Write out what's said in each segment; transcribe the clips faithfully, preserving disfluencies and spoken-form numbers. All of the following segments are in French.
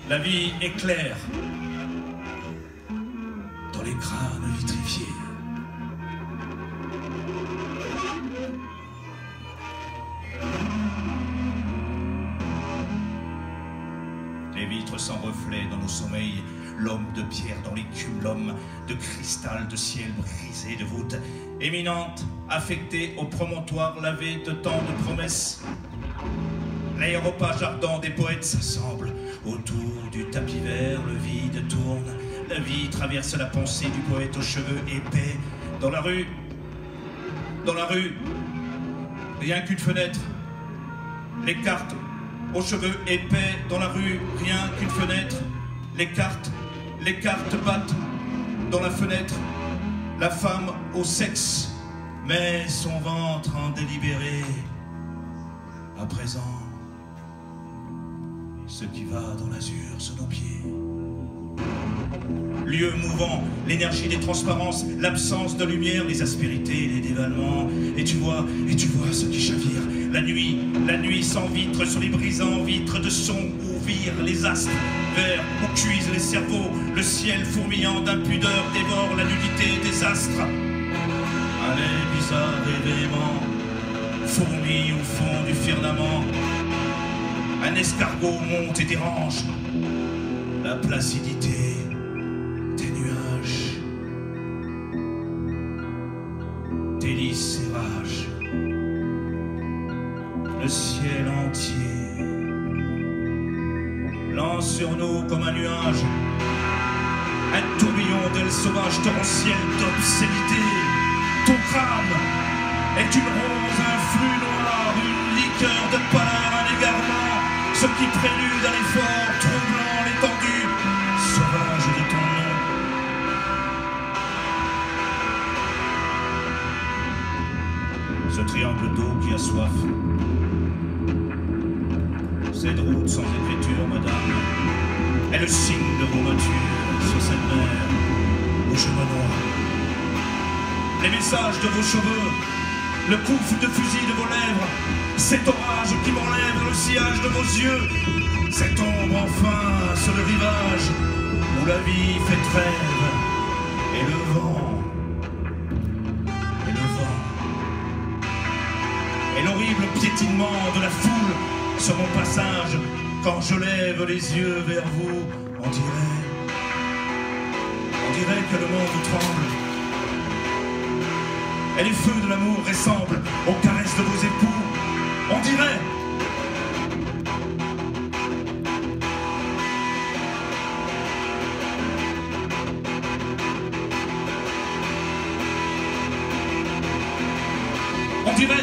La vie est claire dans les crânes vitrifiés. Les vitres sans reflet dans nos sommeils, l'homme de pierre dans l'écume, l'homme de cristal, de ciel brisé, de voûte éminente, affectée au promontoire lavé de tant de promesses. L'aéropage ardent des poètes s'assemble autour du tapis vert, le vide tourne, la vie traverse la pensée du poète aux cheveux épais. Dans la rue, dans la rue, rien qu'une fenêtre, les cartes aux cheveux épais. Dans la rue, rien qu'une fenêtre, les cartes, les cartes battent dans la fenêtre. La femme au sexe met son ventre en délibéré. À présent, ce qui va dans l'azur sous nos pieds. Lieu mouvant, l'énergie des transparences, l'absence de lumière, les aspérités, les dévalements. Et tu vois, et tu vois ce qui chavire. La nuit, la nuit sans vitre sur les brisants vitres de son où virent les astres verts, où cuisent les cerveaux. Le ciel fourmillant d'impudeur dévore la nudité des astres. Allez, bizarre et véhément, fourmis au fond du firmament. Un escargot monte et dérange la placidité des nuages. Délices et rage, le ciel entier lance sur nous comme un nuage un tourbillon d'ailes sauvages torrentielles d'obscénité. Ton crâne est une rose, un flux noir, une liqueur de pâleur, un égarement, ce qui prélude à l'effort troublant l'étendue sauvage de ton nom. Ce triangle d'eau qui a soif, cette route sans écriture, madame, est le signe de vos voitures sur cette mer où je me noie. Les messages de vos cheveux, le couffle de fusil de vos lèvres, cet orage qui m'enlève le sillage de vos yeux, cette ombre enfin sur le rivage où la vie fait trêve, et le vent, et le vent, et l'horrible piétinement de la foule sur mon passage, quand je lève les yeux vers vous, on dirait, on dirait que le monde tremble. Et les feux de l'amour ressemblent aux caresses de vos époux. On dirait. On dirait.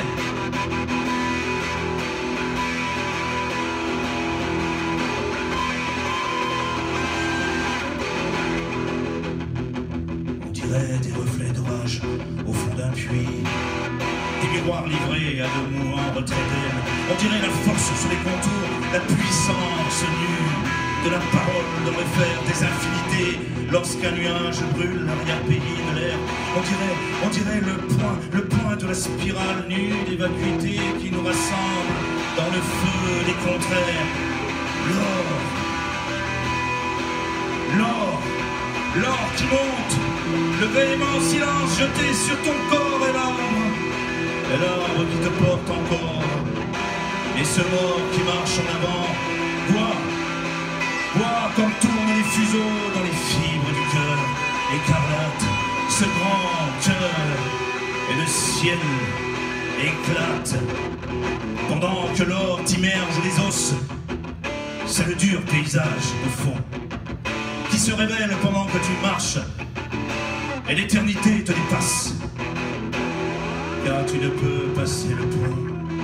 On dirait des reflets d'orage au fond d'un puits, des miroirs livrés à de mouvants retraits d'ailes. On dirait la force sur les contours, la puissance nue de la parole devrait faire des infinités lorsqu'un nuage brûle l'arrière-pays de l'air. On dirait, on dirait le point, le point de la spirale nue des vacuités qui nous rassemble dans le feu des contraires. L'or, l'or, l'or qui monte, le véhément silence jeté sur ton corps et l'arbre, et l'arbre qui te porte encore, et ce mort qui marche en avant. Vois, vois comme tournent les fuseaux dans les fibres du cœur, écarlate ce grand cœur, et le ciel éclate, pendant que l'or t'immerge les os. C'est le dur paysage de fond qui se révèle pendant que tu marches, et l'éternité te dépasse, car tu ne peux passer le pont.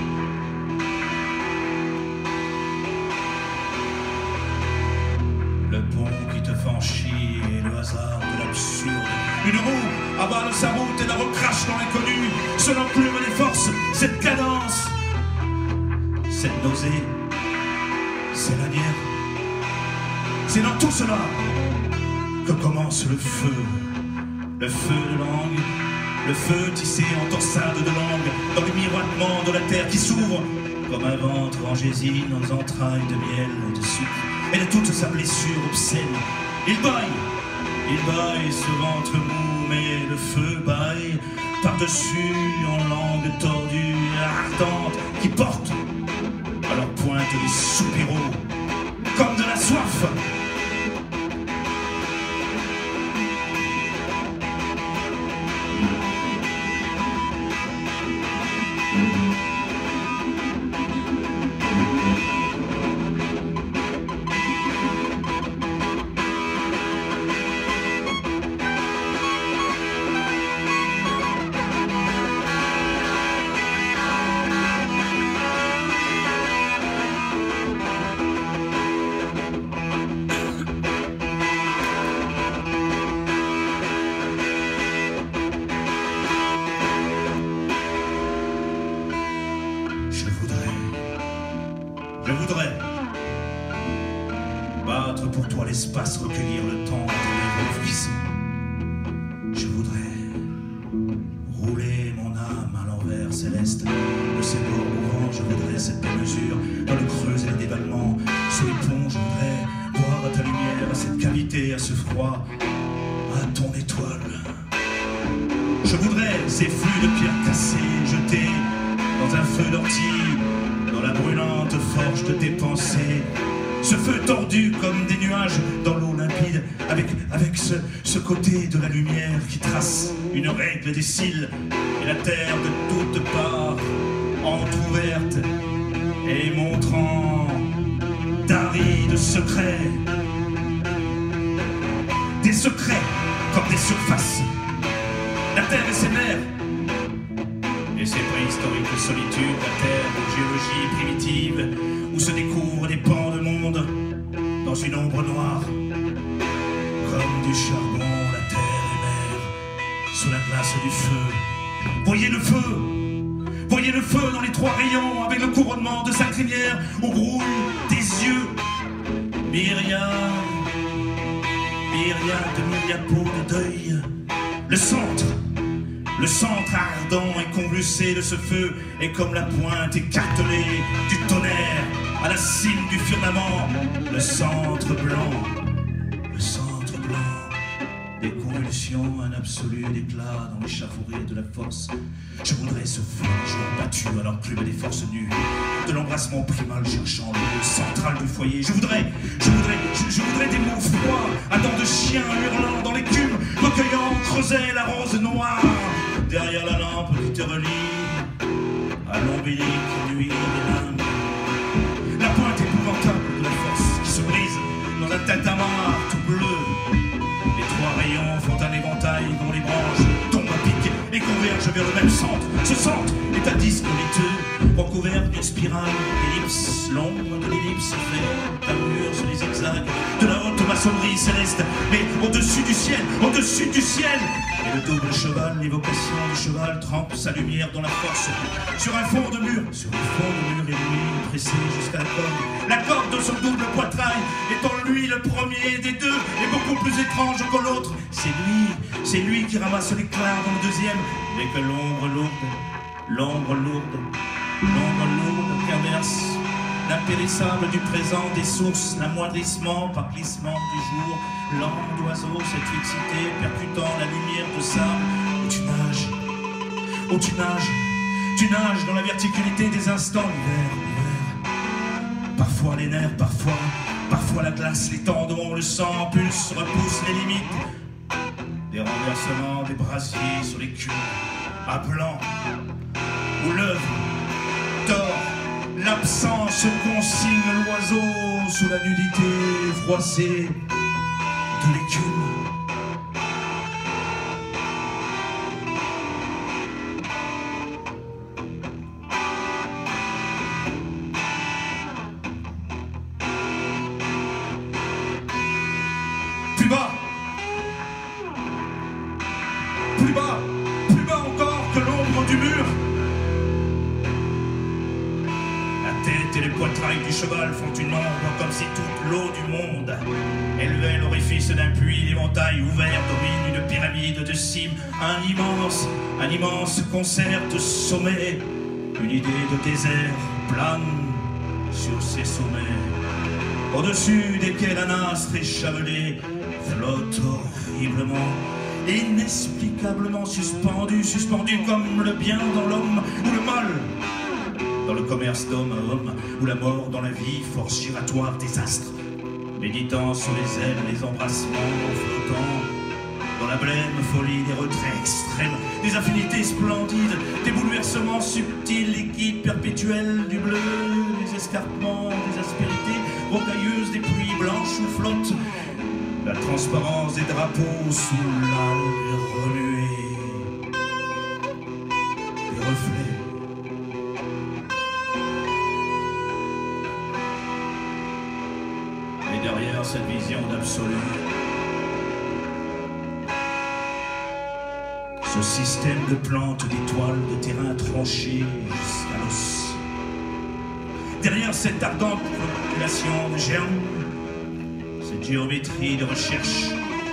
Le pont qui te franchit et le hasard de l'absurde. Une roue avale sa route et la recrache dans l'inconnu. Ce n'enclume les forces, cette cadence, cette nausée, c'est la nière. C'est dans tout cela que commence le feu. Le feu de langue, le feu tissé en torsade de langue, dans le miroitement de la terre qui s'ouvre comme un ventre en gésine aux entrailles de miel et de sucre. et de toute sa blessure obscène. Il baille, il baille ce ventre mou, mais le feu baille par-dessus en langue tordue et ardente qui porte à leur pointe des soupiraux comme de la soif. Je voudrais battre pour toi l'espace, recueillir le temps dans les refluissants. Je voudrais rouler mon âme à l'envers céleste de ces bords mouvants. Je voudrais cette démesure dans le creux et le dévalement. Sous les ponts, je voudrais boire à ta lumière, à cette cavité, à ce froid, à ton étoile. Je voudrais ces flux de pierres cassées jetés dans un feu d'ortie, dans la brûlante forge de tes pensées, ce feu tordu comme des nuages dans l'eau limpide, avec, avec ce, ce côté de la lumière qui trace une règle des cils, et la terre de toutes parts entr'ouverte et montrant d'arides secrets, des secrets comme des surfaces, la terre et ses mers, et ces préhistoriques solitudes, la terre de géologie primitive, où se découvrent des pans de monde dans une ombre noire. Comme du charbon, la terre est mer, sous la glace du feu. Voyez le feu! Voyez le feu dans les trois rayons, avec le couronnement de sa crinière, où brouillent des yeux. Myriade, myriade de milliapos de deuil. Le centre. Le centre ardent et convulsé de ce feu est comme la pointe écartelée du tonnerre à la cime du firmament. Le centre blanc, le centre blanc, des convulsions, un absolu d'éclat dans l'échafaudée de la force. Je voudrais ce feu un jour battu à l'enclume des forces nues, de l'embrassement primal cherchant le lieu central du foyer. Je voudrais, je voudrais, je, je voudrais des mots froids, à dents de chien hurlant dans l'écume, recueillant en creuset la rose noire. Derrière la lampe qui te relie à l'ombilique nuit des limbes. La pointe épouvantable de la force qui se brise dans un tintamarre tout bleu. Les trois rayons font un éventail dont les branches tombent à pic et convergent vers le même centre. Ce centre est un disque laiteux recouvert d'une spirale d'ellipse. L'ombre de l'ellipse fait armure sur les zigzags de la haute maçonnerie céleste. Mais au-dessus du ciel, au-dessus du ciel, et le double cheval, l'évocation du cheval trempe sa lumière dans la force. Sur un fond de mur, sur un fond de mur ébloui, pressé jusqu'à la corde. La corde de son double poitrail est en lui le premier des deux, et beaucoup plus étrange que l'autre. C'est lui, c'est lui qui ramasse l'éclat dans le deuxième, mais que l'ombre lourde, l'ombre lourde, l'ombre lourde traverse l'impérissable du présent des sources, l'amoindrissement par glissement du jour, lent d'oiseau, cette fixité percutant la lumière de sable, où tu nages, où tu nages, tu nages dans la verticalité des instants, l'hiver, l'hiver, parfois les nerfs, parfois, parfois la glace, les tendons, le sang pulse, repousse les limites, des renversements, des brasiers sur les culs, à blanc, où l'œuvre dort. L'absence consigne l'oiseau sous la nudité froissée de l'écume. Plus bas, plus bas, plus bas encore que l'ombre du mur. Et les poitrails du cheval font une ombre comme si toute l'eau du monde élevait l'orifice d'un puits. L'éventail ouvert domine une pyramide de cimes, un immense, un immense concert de sommets. Une idée de désert plane sur ces sommets. au-dessus desquels un astre échavelé flotte horriblement, inexplicablement suspendu, suspendu comme le bien dans l'homme ou le mal dans le commerce d'homme à homme, ou la mort dans la vie, force giratoire des astres, méditant sous les ailes les embrassements flottants, dans la blême folie des retraits extrêmes, des affinités splendides, des bouleversements subtils, liquides, perpétuels, du bleu, des escarpements, des aspérités rocailleuses, des pluies blanches où flottent la transparence des drapeaux sous l'âle remuée, des reflets. Et derrière cette vision d'absolu, ce système de plantes, d'étoiles, de terrains tranchés jusqu'à l'os. Derrière cette ardente population de germes, cette géométrie de recherche,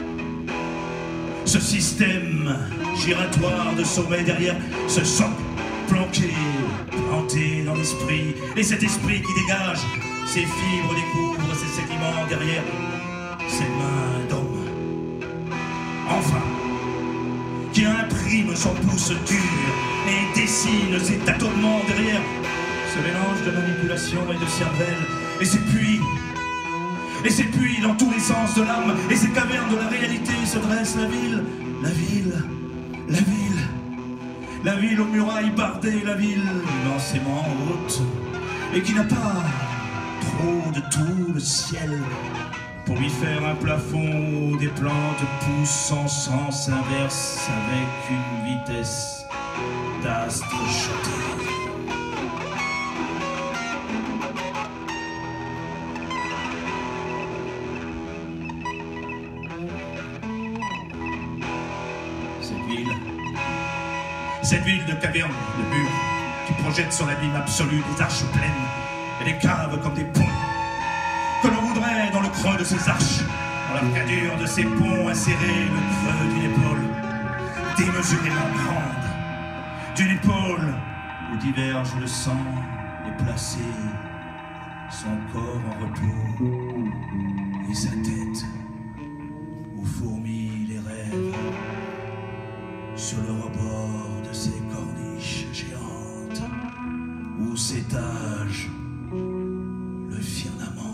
ce système giratoire de sommet, derrière ce socle planqué, planté dans l'esprit, et cet esprit qui dégage ses fibres, découvre ses sédiments derrière ses mains d'homme. Enfin, qui imprime son pouce dur et dessine ses tâtonnements derrière ce mélange de manipulation et de cervelle, et ces puits, et ces puits dans tous les sens de l'âme, et ces cavernes de la réalité se dresse la ville, la ville, la ville, la ville aux murailles bardées, la ville immensément haute, et qui n'a pas trop de tout le ciel pour lui faire un plafond où des plantes poussent en sens inverse avec une vitesse d'astre jeté. Cette ville, cette ville de cavernes, de murs, qui projette sur l'abîme absolu des arches pleines et des caves comme des ponts, que l'on voudrait dans le creux de ces arches, dans l'arcadure de ces ponts insérés, le creux d'une épaule démesurément grande, d'une épaule où diverge le sang et placé son corps en repos et sa tête où fourmillent les rêves sur le rebord de ces corniches géantes où s'étage le firmament.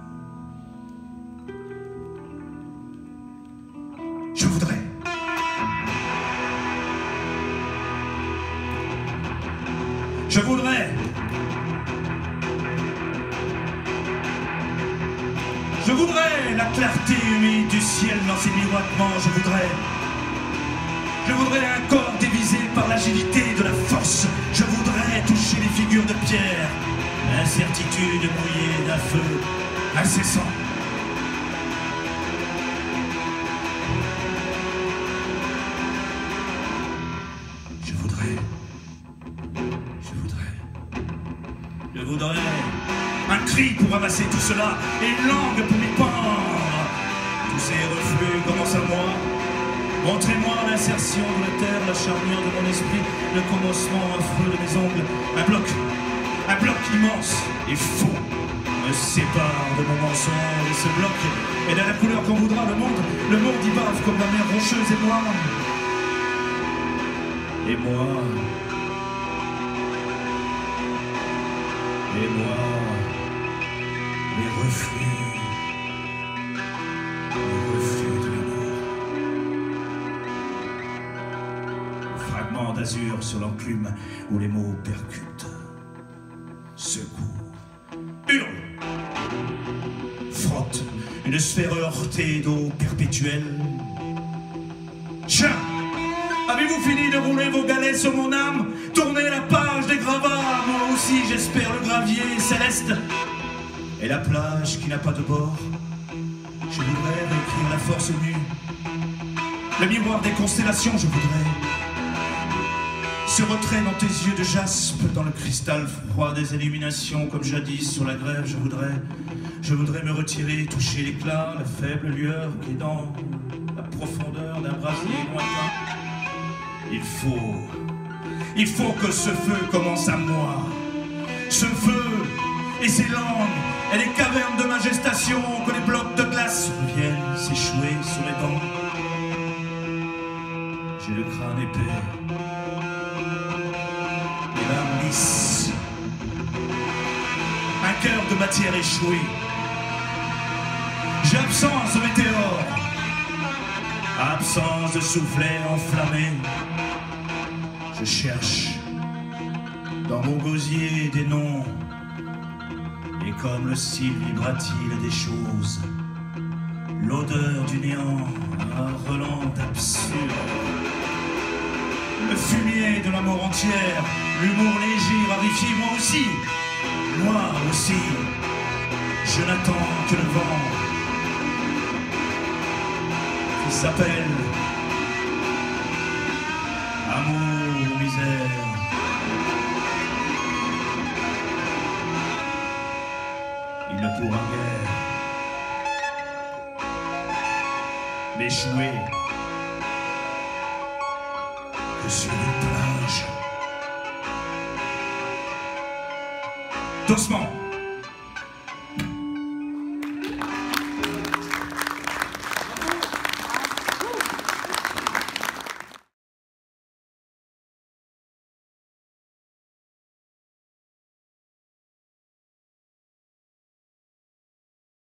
Je voudrais Je voudrais Je voudrais la clarté humide du ciel dans ses miroitements. Je voudrais Je voudrais un corps dévisé par l'agilité de la force. Je voudrais toucher les figures de pierre, l'incertitude mouillée d'un feu incessant. Je voudrais, je voudrais, je voudrais un cri pour ramasser tout cela et une langue pour m'y pendre. Tous ces reflux commencent à moi. Montrez-moi l'insertion de la terre, la charnière de mon esprit, le commencement affreux de mes ongles. Un bloc, un bloc immense et faux me sépare de mon mensonge. Et ce bloc est de la couleur qu'on voudra. Le monde, le monde y bave comme la mer rocheuse. Et moi, et moi, et moi, les reflux, les reflux de l'amour. Fragments d'azur sur l'enclume où les mots percutent, secouent, hurlent, frottent une sphère heurtée d'eau perpétuelle. Chien, avez-vous fini de rouler vos galets sur mon âme? Tournez la page des gravats, moi aussi j'espère le gravier céleste et la plage qui n'a pas de bord. Je voudrais réécrire la force nue, le miroir des constellations. Je voudrais ce retrait dans tes yeux de jaspe, dans le cristal froid des illuminations, comme jadis sur la grève. Je voudrais, je voudrais me retirer, toucher l'éclat, la faible lueur qui est dans la profondeur d'un brasier lointain. Il faut, il faut que ce feu commence à moi. Ce feu et ces langues et les cavernes de ma gestation, que les blocs de glace reviennent s'échouer sous mes dents. J'ai le crâne épais, les larmes lisses, un cœur de matière échouée. J'ai absence de météore, absence de soufflet enflammé. Je cherche dans mon gosier des noms, et comme le cil vibratile des choses, l'odeur du néant, un relent absurde, le fumier de la mort entière, l'humour léger raréfié, moi aussi, moi aussi, je n'attends que le vent qui s'appelle amour, misère. Il ne pourra guère m'échouer que sur une plage. Doucement.